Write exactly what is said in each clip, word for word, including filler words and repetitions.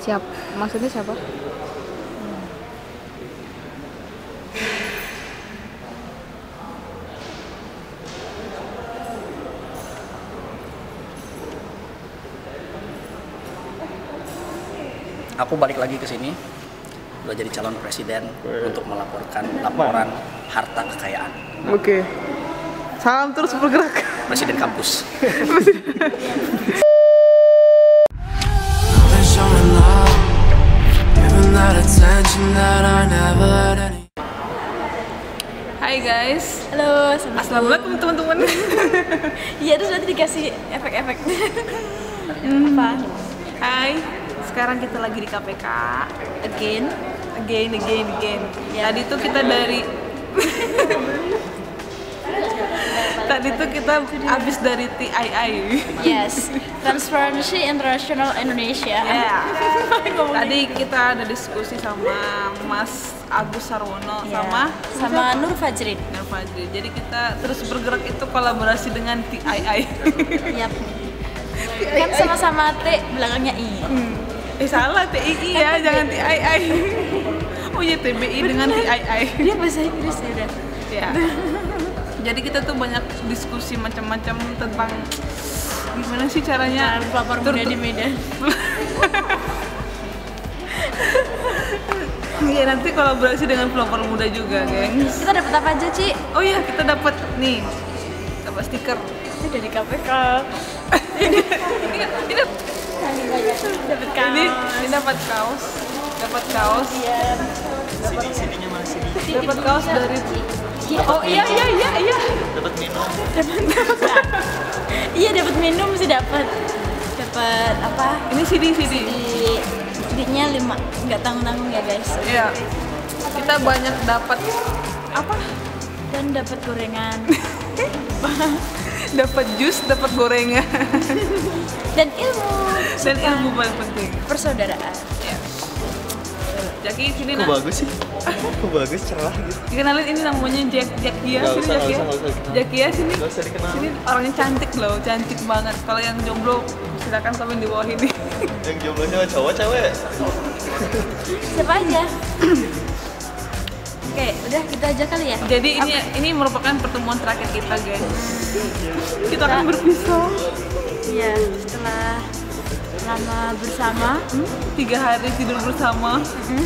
Siap, maksudnya siapa? Aku balik lagi ke sini, udah jadi calon presiden untuk melaporkan laporan harta kekayaan. Oke. Salam terus bergerak. Presiden kampus. Hai guys. Halo, Assalamualaikum teman-teman. Iya, terus nanti dikasih efek-efek. Apa? Hai. Sekarang kita lagi di K P K. Again? Again, again, again. Ya. Tadi tuh kita dari Tadi tuh kita habis dari T I I. Yes. Transparency International Indonesia. Ya. Tadi kita ada diskusi sama Mas Agus Sarwono Ya. sama sama Nur Fajrin. Nur Fajri. Jadi kita terus bergerak itu kolaborasi dengan T I I. Yap. Kan sama-sama T belakangnya I. Hmm. Eh salah T I I ya, jangan T I I. Oh iya T B I dengan T I I. Dia bahasa Inggris ya udah. Ya. Jadi kita tuh banyak diskusi macam-macam tentang gimana sih caranya Pelopor muda di Medan. Iya, nanti kolaborasi dengan pelopor muda juga, gengs. Kita dapat apa aja, Ci? Oh iya, kita dapat nih, dapat stiker. Ini dari K P K. ini, ini, ini, Dapat kaos. ini, ini dapat kaos, dapat kaos, Iya. dapat kaos dari. Iya. Oh iya iya iya iya. Dapat minum. Iya, dapat minum sih dapat. Dapat apa? Ini C D C D. Di CD-nya lima, nggak tanggung-tanggung ya guys. Iya. Kita banyak dapat apa? Dan dapat gorengan. Dapat jus, dapat gorengan, Dan ilmu. dan ilmu paling penting. Persaudaraan. Ya. Jaki sini Kok nak. bagus sih? Kok bagus, cerah gitu. Dikenalin ini namanya Jack Jackia. Nggak Sini usah, Jackia. nggak usah, nggak usah. Jackia sini. Nggak usah dikenal. Sini orangnya cantik loh, cantik banget. Kalau yang jomblo silakan komen di bawah ini. Yang jomblonya cowok cewek. Siapa aja? Oke, udah kita aja kali ya. Jadi ini ini merupakan pertemuan terakhir kita, guys. Kita akan berpisah. Iya, setelah lama bersama. Hmm? Tiga hari tidur bersama.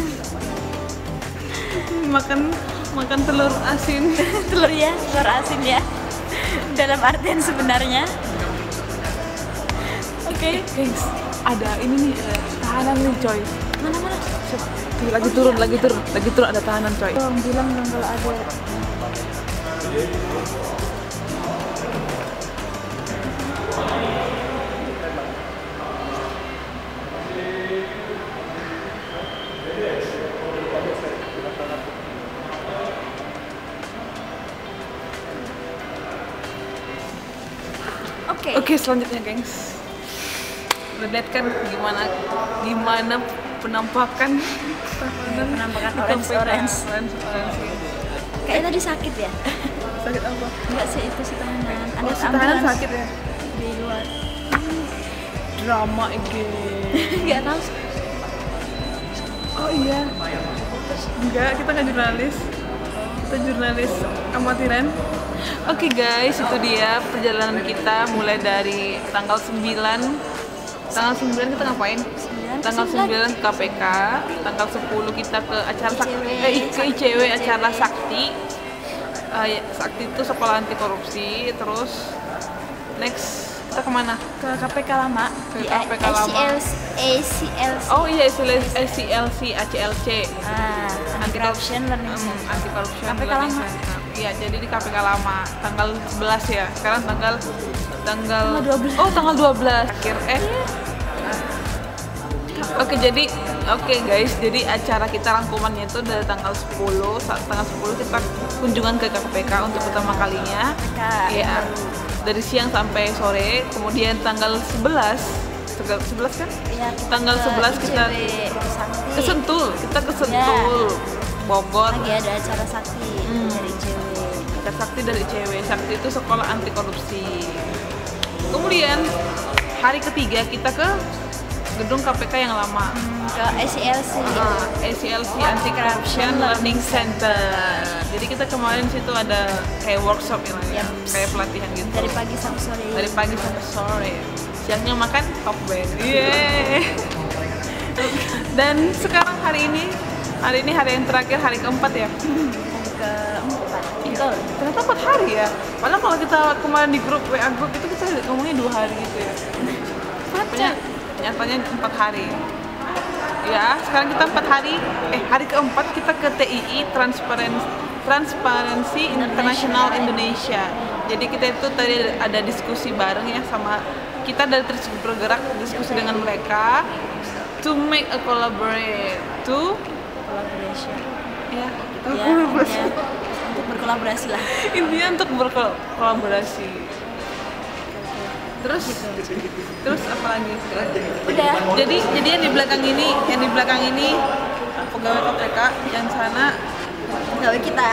Makan makan telur asin. Telur ya, telur asin ya. Dalam artian sebenarnya. Oke, Guys, ada ini nih, ada tahanan nih, coy. mana-mana. Lagi turun, lagi turun, lagi turun ada tahanan, coy. Tolong bilang dong kalau ada. Oke. Oke, selanjutnya, gengs. Udah lihat kan gimana gimana penampakan Penampakan di orange K P K. orange. Orange, orange. Kayaknya tadi sakit ya? Sakit apa? Enggak sih, itu si tahanan. Ada Oh, si tahanan ambulans sakit ya? di luar. Drama again. Enggak tahu. Oh iya. Enggak, kita nggak jurnalis. Kita jurnalis amatiran. Oke guys, itu dia perjalanan kita mulai dari tanggal sembilan. Tanggal sembilan kita ngapain? Tanggal sembilan ke K P K, tanggal sepuluh kita ke acara sakti, eh, ke I C W acara sakti. Uh, ya, sakti itu sekolah anti korupsi. Terus next kita kemana? Ke K P K lama. Ke Di K P K lama. A C L C. Oh iya, A C L C, A C L C. Ah, Anti Corruption Learning Hmm, Center. anti corruption K P K Learning lama. Center. Iya, jadi di K P K lama tanggal sebelas ya. Sekarang tanggal tanggal Tanggal dua belas. Oh, tanggal dua belas. Akhir eh. Oke, jadi oke guys, jadi acara kita rangkumannya itu dari tanggal sepuluh, saat tanggal sepuluh kita kunjungan ke K P K untuk pertama kalinya. Iya. Dari siang sampai sore, kemudian tanggal sebelas, tanggal sebelas kan? Iya, Tanggal sebelas kita I C W Sakti. ke Sentul, kita ke Sentul, Bogor. Lagi ada acara sakti Hmm. dari I C W. Acara sakti dari I C W, sakti itu sekolah anti korupsi. Kemudian hari ketiga kita ke gedung K P K yang lama. Ke A C L C. Ah, A C L C Anti Corruption Learning Center. Jadi kita kemarin situ ada kayak workshop yang Yep. kayak pelatihan gitu. Dari pagi sampai sore. Dari pagi sampai sore. Siangnya makan top band. Yeay. Dan sekarang hari ini, hari ini hari yang terakhir, hari keempat ya. Keempat. Itu ternyata empat hari ya. Padahal kalau kita kemarin di grup W A grup itu kita ngomongnya dua hari gitu ya. Nyatanya, nyatanya empat hari. Ya, sekarang kita empat hari. Eh, hari keempat kita ke T I I Transparency Transparency International Indonesia. Jadi kita itu tadi ada diskusi bareng ya sama kita dari Terus Bergerak, diskusi dengan mereka to make a collaborate to Collaboration. ya, to Ya, collaborate. ya, untuk berkolaborasi lah. Intinya untuk berkolaborasi. Terus terus apa lagi? Udah. Jadi jadi yang di belakang ini, yang di belakang ini pegawai K P K, yang sana Pegawai kita.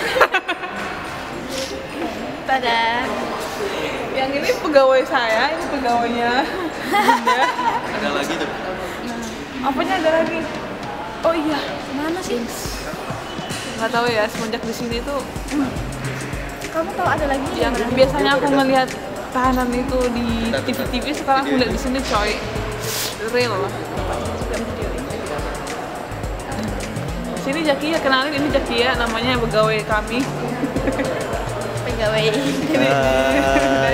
Pada. yang ini pegawai saya, ini pegawainya Bunda. Ada lagi tuh. Apanya ada lagi? Oh iya, Mana sih? nggak tahu ya, semenjak di sini tuh Kamu tahu ada lagi? yang biasanya aku ngelihat tahanan itu di T V T V, sekarang aku lihat di sini coy, real lah. Sini Jakia, kenalin ini Jakia, namanya pegawai kami. Pegawai. Hai.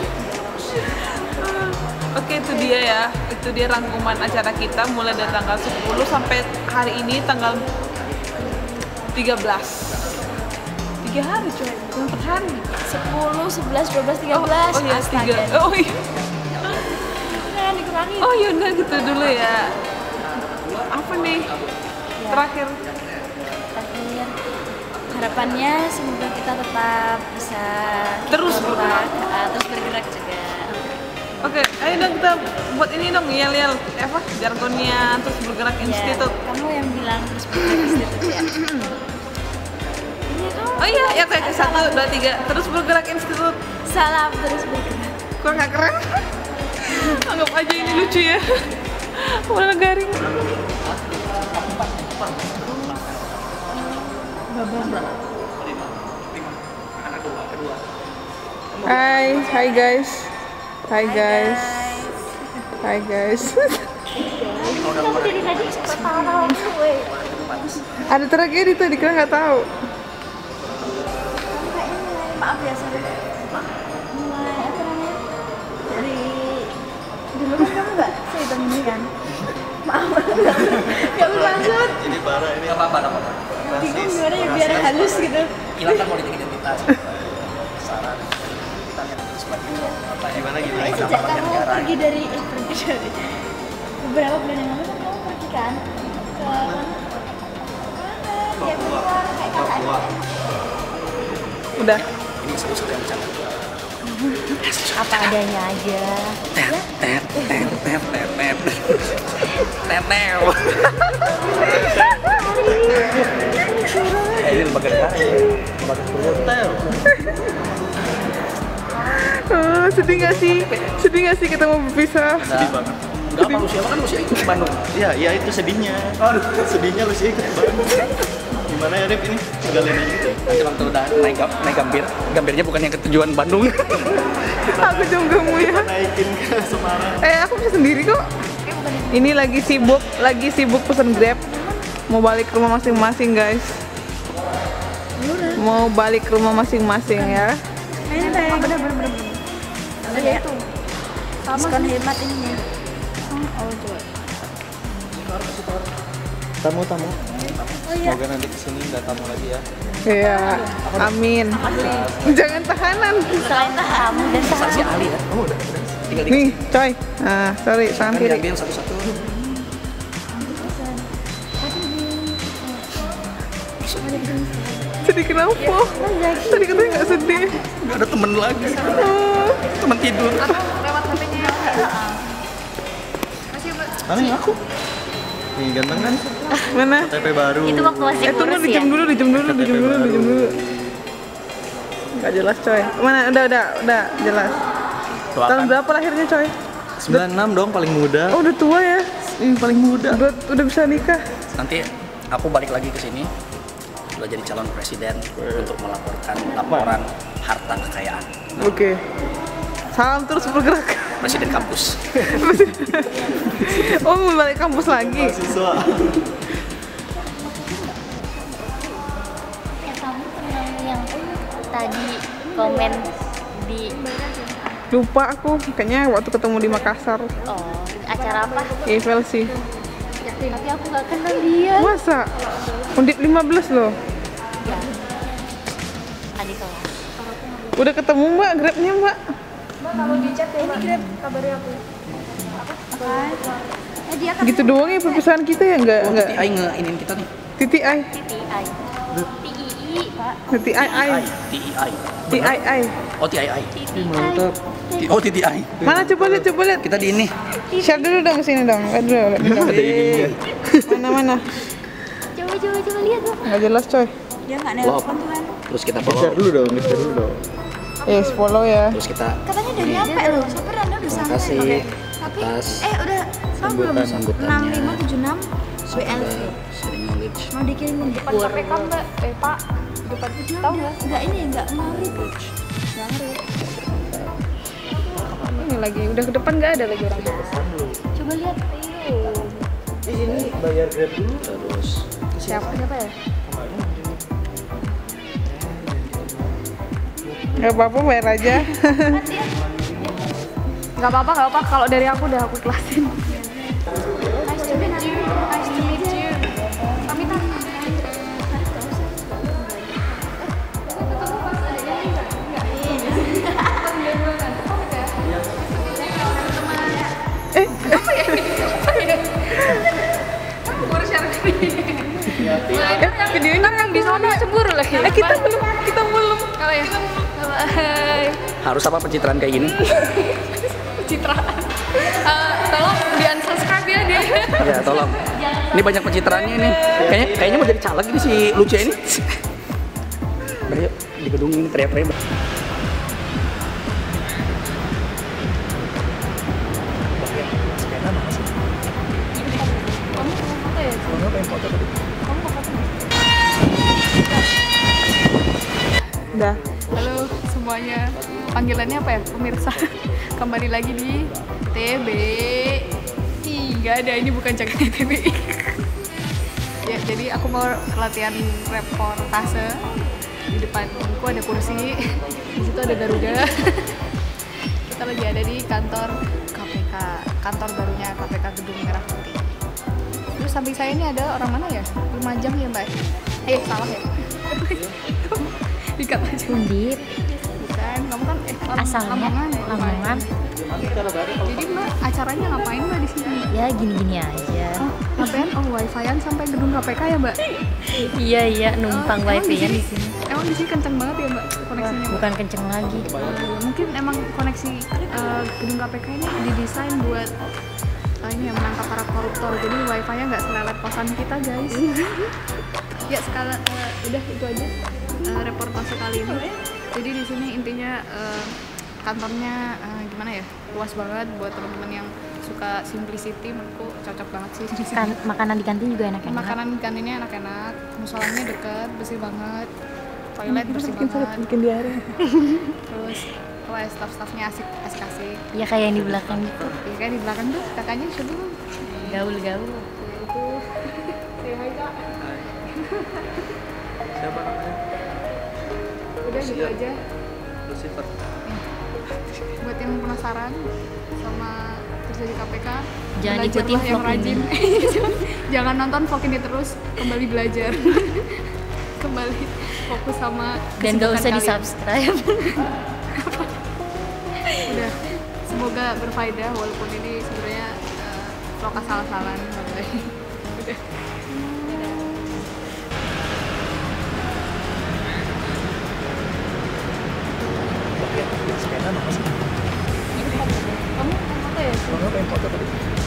Oke, itu dia ya, itu dia rangkuman acara kita mulai dari tanggal sepuluh sampai hari ini tanggal tiga belas. Tiga hari coy, bukan empat hari. sepuluh, sebelas, dua belas, tiga belas. Oh, oh iya, tiga. Oh iya. Nah, dikurangi. Oh iya, udah gitu dulu ya. Apa nih? Terakhir. Terakhir. Harapannya semoga kita tetap bisa Terus bergerak, uh, terus bergerak juga. Oke, ayo dong kita buat ini dong, yel-yel apa? Jargonnya Terus Bergerak Institute. Ya, kamu yang bilang terus bergerak institut ya. Iya, kamu. Oh iya, ya kayak satu, dua, tiga. Terus Bergerak Institute. Salam terus bergerak. Kok nggak keren? Anggap aja ini lucu ya. Malah garing. Hai, hai guys. Hai guys. Hai guys. Kamu dari tadi suka tahu gue. Ada tragedi tuh, dikira nggak tahu. Kamu kayaknya mulai maaf ya sorry. Mulai apa namanya? Dari dulu kan kamu nggak sehitung ini kan? Maaf, nggak bermaksud. Ini parah ini. Nggak apa-apa, nggak apa-apa. Bingung gimana ya biar halus gitu. Hilangkan politik identitas. Saran kita lihat terus bagi apa ya? Gimana gimana? Sejak kamu pergi dari eh, pergi dari beberapa bulan yang lalu kan kamu pergi kan ke mana? Dia keluar kayak kakaknya. Udah. Ini satu-satu yang bercanda. Apa adanya aja. Tet, tet, tet, tet, tet, tet. Tet, tet. Eh, ini lembaga negara ya? Lembaga hotel. Oh, sedih nggak sih? Sedih nggak sih kita mau berpisah? Sedih banget. Enggak apa, Lucia kan Lucia ikut ke Bandung. Iya, iya itu sedihnya. Aduh, sedihnya lu sih ikut banget. Gimana ya Rip ini? Tinggalin aja gitu. Nanti waktu udah naik, gam- naik gambir, gambirnya bukan yang ke tujuan Bandung. Aku jomblomu ya. Naikin ke Semarang. Eh, aku bisa sendiri kok. Ini lagi sibuk, lagi sibuk pesen Grab. Mau balik ke rumah masing-masing, guys. Mau balik ke rumah masing-masing ya. Oh, bener bener bener. Ada itu. Diskon hemat ini. Oh, coba. Tamu-tamu. Oh iya. Semoga nanti kesini nggak tamu lagi ya. Iya, amin. Jangan tahanan. Selain tamu dan Saksi tamu. ahli ya. Oh, udah. Tinggal di Nih, coy. Nah, sorry, tangan kan kiri. diambil satu-satu. Sedih kenapa? Tadi katanya nggak sedih. Nggak ada temen lagi. Oh, Temen tidur. lewat H P-nya. Mana yang aku? Nih ganteng kan? Mana? K T P baru. Itu waktu masih Eh, tunggu, kurus ya. dijam dulu, dijam dulu, dijam dulu, dijam dulu. Nggak jelas, coy. Mana? Udah, udah, udah jelas. Tahun berapa lahirnya, coy? sembilan enam dong paling muda. Oh udah tua ya? Ih, paling muda. Udah, udah bisa nikah? Nanti aku balik lagi ke sini udah jadi calon presiden untuk melaporkan laporan harta kekayaan Oke. Salam terus bergerak. presiden kampus. Oh mau balik kampus lagi? Mahasiswa. Ya kamu kenal yang tadi komen di Lupa aku, kayaknya waktu ketemu di Makassar. oh acara apa? Eiffel sih. Tapi aku nggak kenal dia. Masa? Undip lima belas loh. Ya. Adik kelas. Udah ketemu mbak, grabnya mbak? Ini grab kabarnya aku. Apa? Eh dia kan Gitu doang ya perpisahan kita ya? Nggak, Oh, nggak. nanti Ai ngeinin kita nih. Titi ai. T I. T I I, Pak. Titi ai ai. Ai, T I I. Ti ai ai. Oh, T I I. T I I. Mantap. T- Oh, T T I. Mana coba lihat, coba lihat. Kita di ini. Share dulu dong sini dong. Lihat dulu, lihat dulu. Ada ininya. Mana mana? Coba coba coba lihat tuh. Nggak jelas coy. Dia nggak Wow. nelpon Tuhan. Terus kita Share follow. dulu dong, share dulu dong. Yes, follow ya. Terus kita Katanya udah nyampe loh. Sopir Anda udah Terima sampai. kasih Tapi atas eh udah sama belum? sambutannya. enam lima tujuh enam W L V. sharing knowledge. Mau dikirimin depan K P K Mbak. Eh Pak. Depan tahu nggak? Enggak ini enggak ngarit. Enggak ngarit. Ini lagi, udah ke depan nggak ada lagi orang. Coba lihat. Ayo. Di sini bayar Grab dulu. Terus Siapa? Siapa ya? Nggak apa-apa, bayar aja. Nggak apa-apa, nggak apa-apa. Kalau dari aku udah aku ikhlasin. Nice to meet you. Nice to meet you. Pamitan. Eh, eh, video ini Yang di sana cemburu lagi. Eh, kita belum, kita belum. Kalau ya. Bye. harus apa pencitraan kayak gini? Citraan. Eh, tolong di unsubscribe ya dia. Ya, tolong. Ini banyak pencitraannya ini. Kayaknya kayaknya mau jadi caleg ini si Lucia ini. Udah yuk, di gedung ini teriak-teriak. Udah. Halo semuanya. Panggilannya apa ya? Pemirsa. Kembali lagi di T B I. Nggak ada, ini bukan jaga T B I. Ya, jadi aku mau latihan reportase. Di depanku ada kursi. Di situ ada Garuda. Kita lagi ada di kantor K P K, kantor barunya K P K Gedung Merah Putih. Terus samping saya ini ada orang mana ya? Lumajang ya Mbak? Eh salah ya? Dikat aja. Undip. Bukan, kamu kan eh Lam- Asalnya Lamongan ya? Lamongan. Jadi Mbak acaranya ngapain Mbak di sini? Ya gini-gini aja. Oh, ngapain? Oh, wifi-an sampai gedung K P K ya Mbak? Iya iya numpang Emang wifi-nya di sini. Emang di sini kenceng banget ya Mbak koneksinya? Mbak? Bukan kenceng lagi. Mungkin emang koneksi eh, gedung K P K ini didesain buat eh, ini ya menangkap para koruptor. Jadi wifi-nya nggak selelet kosan kita guys. Ya sekali eh, udah itu aja eh, reportase kali ini. Jadi di sini intinya eh, kantornya eh, gimana ya, luas banget buat teman-teman yang suka simplicity. Menurutku cocok banget sih di sini. Kan, makanan di kantin juga enak-enak. Makanan di kantinnya enak-enak, musolanya deket, bersih banget, toilet bersih Bikin banget, bikin diare. terus wah staff-staffnya asik asik-asik. Ya kayak yang di belakang gitu. Ya kan di belakang tuh kakaknya siapa tuh? Gaul-gaul. Itu saya hai kak. Siapa namanya? Udah gitu aja. Lucifer. Buat yang penasaran sama kerja di K P K, Jangan belajarlah ikutin yang vlog rajin. Jangan nonton vlog ini terus, kembali belajar. Kembali fokus sama Dan gak usah kesibukan di kalian. subscribe. Udah, semoga berfaedah walaupun ini sebenarnya uh, vlog asal-asalan. Udah. Skena apa sih? Kamu apa ya? Kalau nggak pengen foto tadi.